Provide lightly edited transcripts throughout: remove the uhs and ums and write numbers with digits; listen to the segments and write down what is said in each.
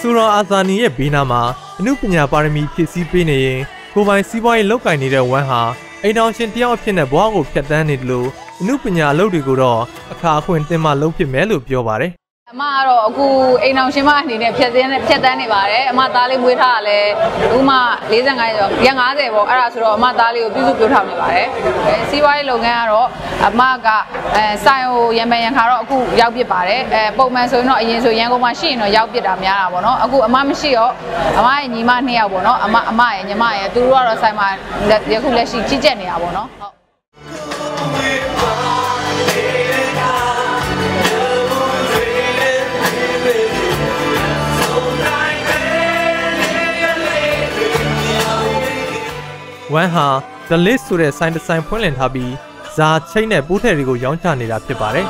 Sura Azani ရဲ့ဘေးနားမှာအနုပညာပါရမီဖြည့်ဆည်းပေးနေရင်ကိုယ်ပိုင်စီးပွားရေးလုပ်ကိုင်နေတဲ့ဝမ်ဟာအိမ်တော်ရှင်တယောက်အဖြစ်နဲ့ဘဝကိုဖျက်ဆီးနေတယ်လို့အနုပညာအလုပ်တွေကိုတော့အခါအခွင့်တင်မှလုပ်ဖြစ်မယ်လို့ပြောပါတယ်အမကတော့အခုအိမ်အောင်ရှင်မအနေနဲ့ဖြတ်တန်းနေပါတယ်အမသားလေးမွေးထားတာလဲဥမ45ကျော်ရက်50ပေါ့အဲ့ဒါဆိုတော့အမသားလေးကိုပြုစုပြောထားနေပါတယ်စီးပွားရေးလုပ်ငန်းကတော့အမကဆိုင်ဟိုရံပန်ရံခါတော့အခုရောက်ပြစ်ပါတယ်ပုံမှန်ဆိုရင်တော့အရင်ဆိုရန်ကုန်မှာရှိရင်တော့ရောက်ပြစ်တာများတာပေါ့နော်အခုအမမရှိတော့အမရဲ့ညီမ2ယောက်ပေါ့နော်အမရဲ့ညီမရဲ့သူတို့ကတော့ဆိုင်မှာယခုလက်ရှိကြီးကျက်နေတာပေါ့နော်ဝမ်ဟာ The List ဆိုတဲ့ဆိုင်တစ်ဆိုင်ဖွင့်လှစ်ထားပြီးဇာချိတ်နဲ့ပိုးထည်တွေကိုရောင်းချနေတာဖြစ်ပါတယ်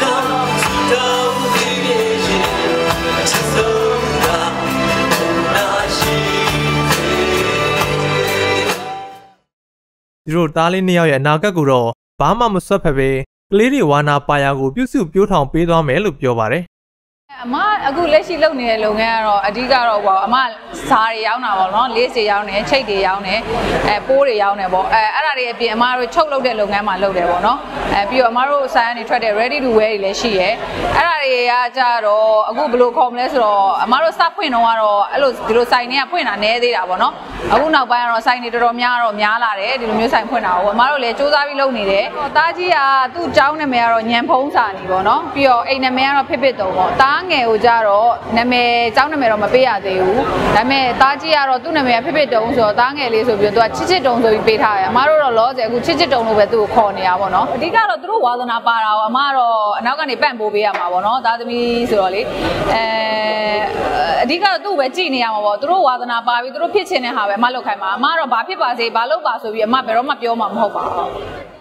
ဒီလိုသားလေး2ယောက်ရဲ့အနာဂတ်ကိုတော့ဘာမှမဆွတ်ဖက်ပဲကလေးတွေဝါနာပါယာကိုပြုစုပြောထောင်ပေးသွားမယ်လို့ပြောပါတယ်အမအခုလက်ရှိလုပ်နေတဲ့လုပ်ငန်းကတော့အဓိကတော့ပေါ့အမစားတွေရောင်းတာပေါ့နော်လေးစီရောင်းတယ်ချိတ်တွေရောင်းတယ်ပိုးတွေရောင်းတယ်ပေါ့အဲ့ဒါတွေအပြင်အမတို့ချုပ်လုပ်တဲ့လုပ်ငန်းမှာလုပ်တယ်ပေါ့နော်ပြီးတော့အမတို့ဆိုင်ကနေထွက်တဲ့ ready to wear တွေလည်းရှိရဲအဲ့ဒါတွေကကြတော့အခုဘယ်လိုခေါ်မလဲဆိုတော့အမတို့စဖွင့်တော့ကတော့အဲ့လိုဒီလိုဆိုင်တွေကဖွင့်တာနည်းသေးတာပေါ့နော်အခုနောက်ပိုင်းကတော့ဆိုင်တွေတော်တော်များလာတယ်ဒီလိုမျိုးဆိုင်ဖွင့်တာပေါ့အမတို့လည်းစူးစမ်းပြီးလုပ်နေတယ်တားကြီးကသူ့ကျောင်းနာမည်ကတော့ညံဖုံးစာနေပေါ့နော်ပြီးတော့အိမ်နာမည်ကတော့ဖစ်တုံပေါ့တားငယ်ကိုကြတော့နာမည်ကျောင်းနာမည်တော့မပေးရသေးဘူးဒါပေမဲ့တားကြီးကတော့သူ့နာမည်ဖစ်တုံဆိုတော့တားငယ်လေးဆိုပြီးတော့သူကချစ်တုံဆိုပြီးပေးထားတယ်အမတို့တော့လောဆယ်အခုချစ်တုံလို့ပဲသူ့ကိုခေါ်နေတာပေါ့နော်အဓိကတော့သူတို့ဝါသနာပါတာကိုအမကတော့အနောက်ကနေပန့်ပိုးပေးရမှာပေါ့နော်သားသမီးဆိုတော့လေအဓိကတော့သူ့ပဲကြည်နေရမှာပေါ့သူတို့ဝါသနာပါပြီးသူတို့ဖြစ်ချင်တဲ့ဟာပဲအမလုပ်ခိုင်းမှာအမတော့ဘာဖြစ်ပါစေဘာလုပ်ပါဆိုပြီးအမဘယ်တော့မှပြောမှာမဟုတ်ပါဘူး